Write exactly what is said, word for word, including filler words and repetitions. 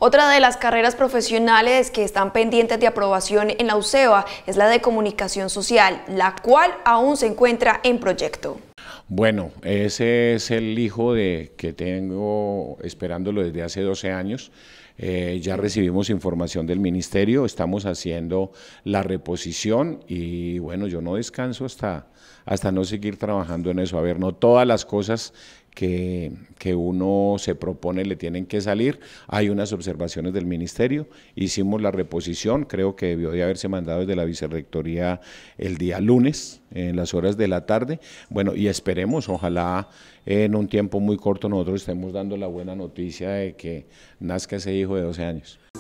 Otra de las carreras profesionales que están pendientes de aprobación en la UCEBA es la de Comunicación Social, la cual aún se encuentra en proyecto. Bueno, ese es el hijo de que tengo esperándolo desde hace doce años. Eh, ya recibimos información del ministerio, estamos haciendo la reposición y bueno, yo no descanso hasta, hasta no seguir trabajando en eso. A ver, no todas las cosas que, que uno se propone le tienen que salir. Hay unas observaciones del ministerio, hicimos la reposición, creo que debió de haberse mandado desde la vicerrectoría el día lunes, en las horas de la tarde. Bueno, y esperemos, ojalá en un tiempo muy corto nosotros estemos dando la buena noticia de que nazca ese hijo de doce años.